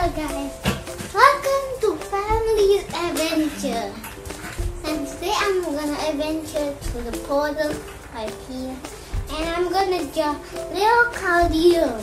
Hello guys, welcome to Family's Adventure. And today I'm gonna adventure to the portal right here, and I'm gonna draw little cardium.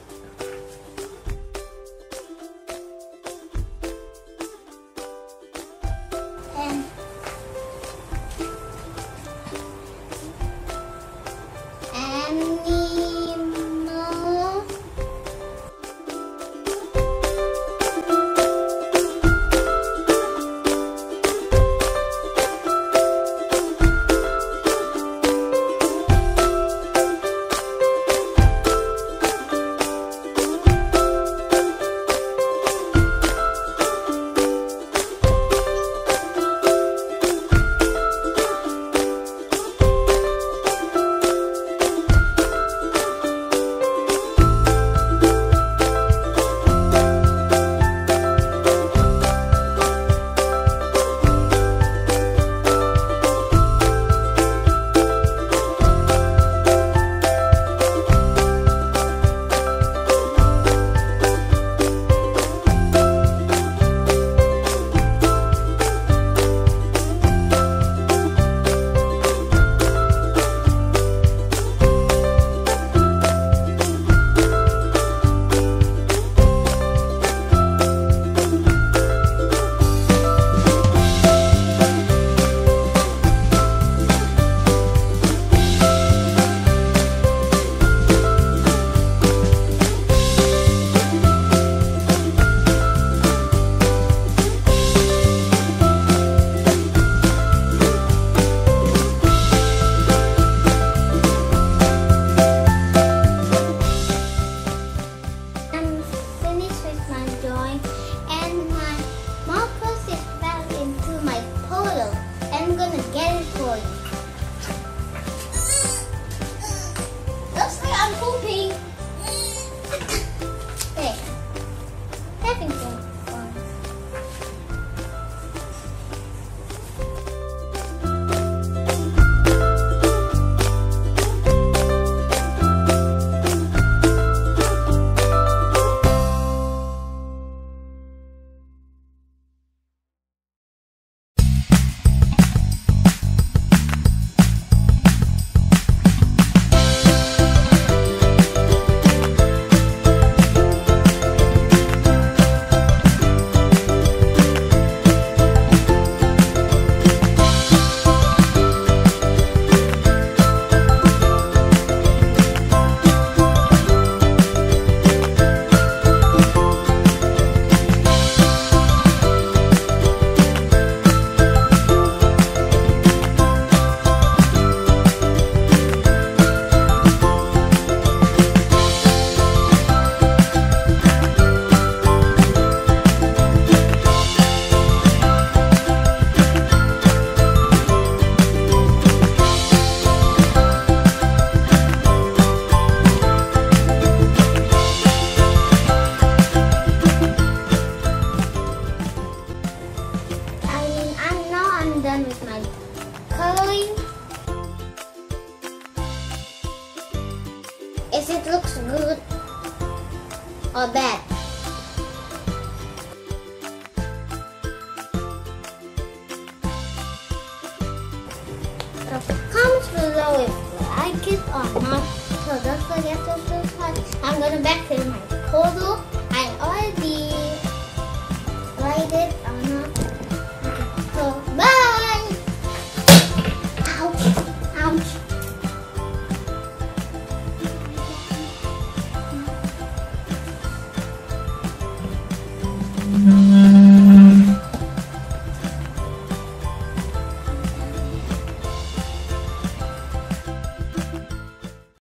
Done with my coloring. If it looks good or bad. So comment below if you like it or not. So don't forget to subscribe. I'm gonna back in my portal.